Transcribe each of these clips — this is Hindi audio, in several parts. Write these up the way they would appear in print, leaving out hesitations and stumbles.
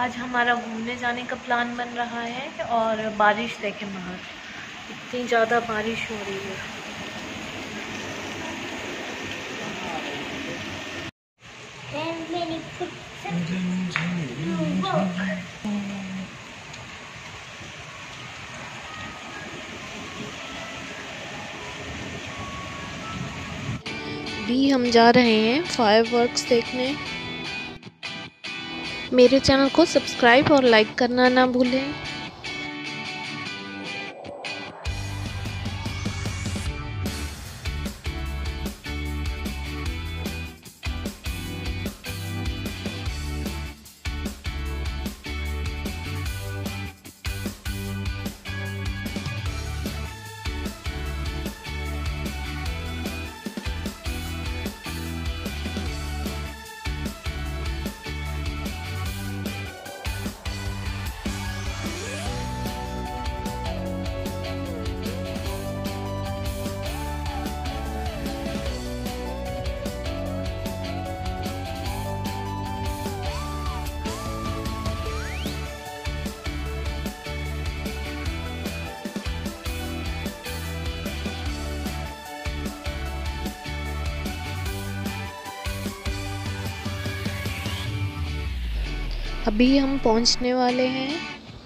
आज हमारा घूमने जाने का प्लान बन रहा है और बारिश देखें बाहर इतनी ज़्यादा बारिश हो रही है। भी हम जा रहे हैं फायरवर्क्स देखने। मेरे चैनल को सब्सक्राइब और लाइक करना ना भूलें। अभी हम पहुंचने वाले हैं।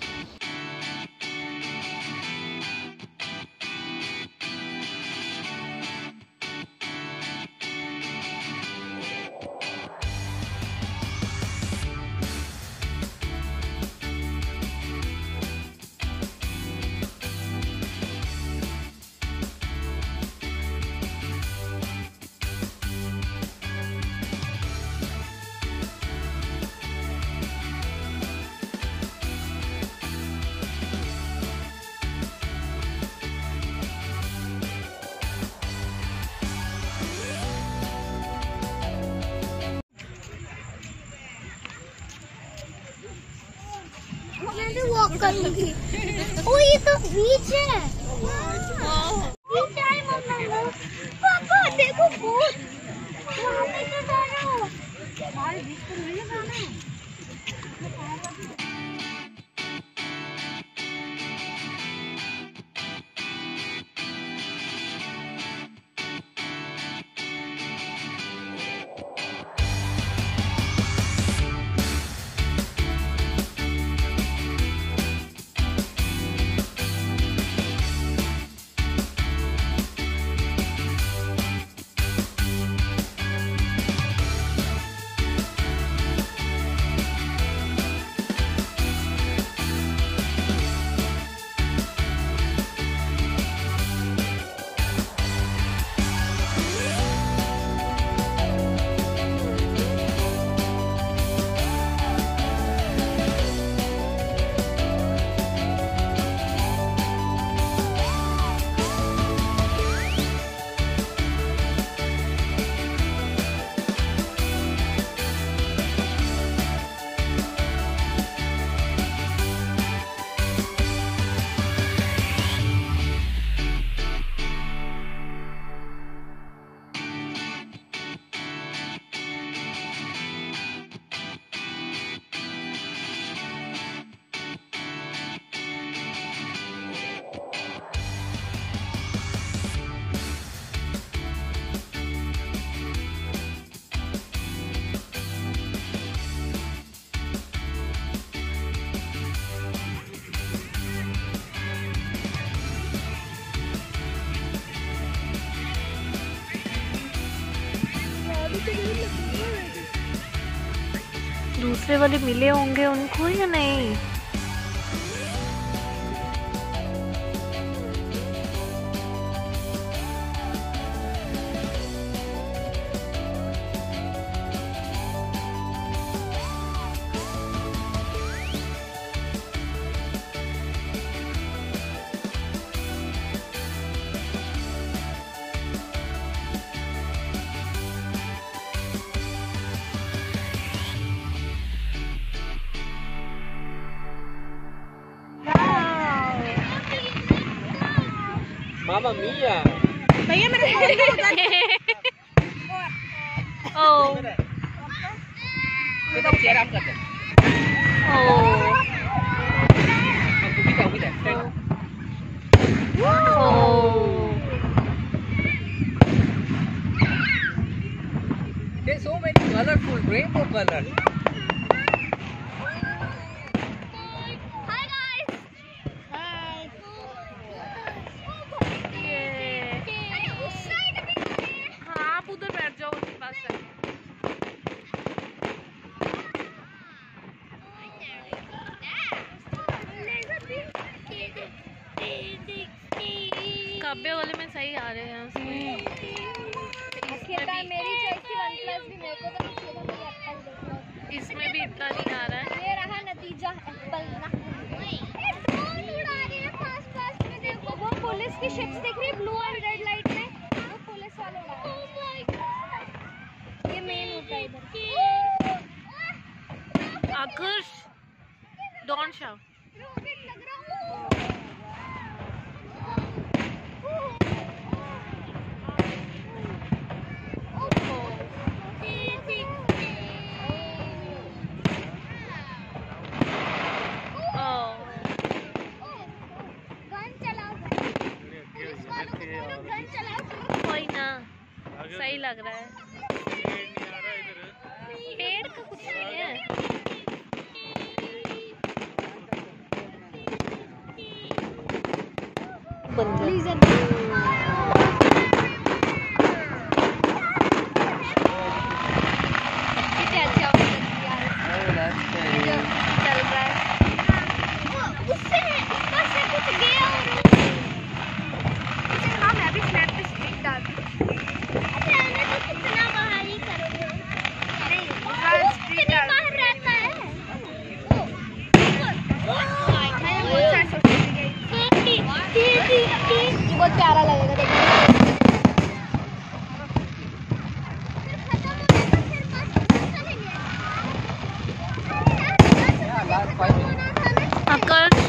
वॉक करूंगी। ओ ये तो बीच है। बीच है मम्मा। पापा देखो बोट। वहाँ पे तो जाना। हमारे बीच पर नहीं जाना। दूसरे वाले मिले होंगे उनको या नहीं? मामा मिया भैया मेरे ओ तो चेहरा हम करते हैं। There's so many colorful rainbow colors. Hi guys. Hi. अरे उस साइड भी है। हाँ आप उधर बैठ जाओ उसके पास है। काव्य वाले में सही आ रहे हैं उसमें। मेरी चॉइस थी OnePlus भी, मेरे को तो नहीं था, मुझे एप्पल देखना। इसमें भी इतना नहीं आ रहा है। ये रहा नतीजा एप्पल ना। ये ड्रोन उड़ा रही है फास्ट फास्ट में, देखो वो पुलिस की शिप्स दिख रही है ब्लू एंड रेड लाइट में, वो पुलिस वाले उड़ा रहे हैं। ओह माय गॉड, ये मेन होता है इधर। आकर्ष डोंट शाउट। रॉकेट लग रहा हूँ। कोई ना, सही लग रहा है। पेड़ का कुछ नहीं है। बहुत प्यारा लगेगा देखने आकर्ष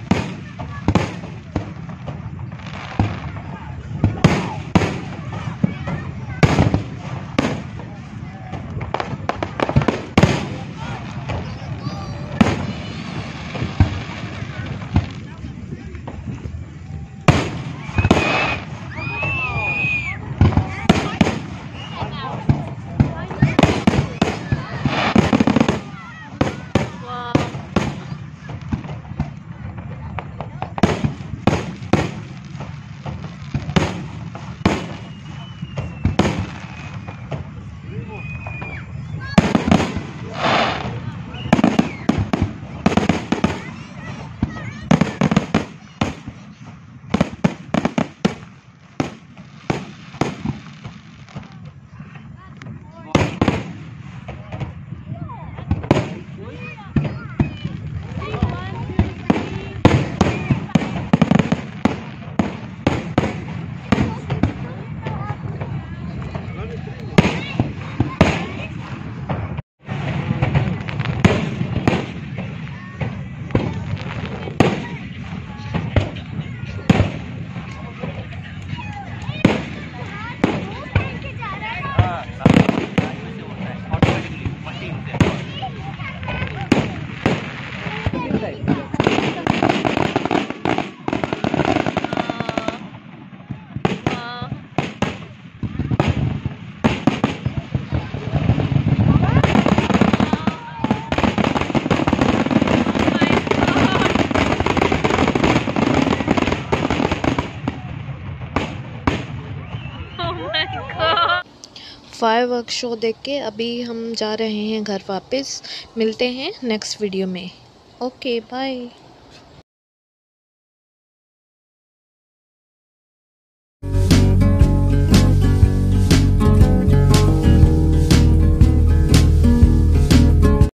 फायरवर्क्स शो देख के अभी हम जा रहे हैं घर वापस। मिलते हैं नेक्स्ट वीडियो में। Okay bye.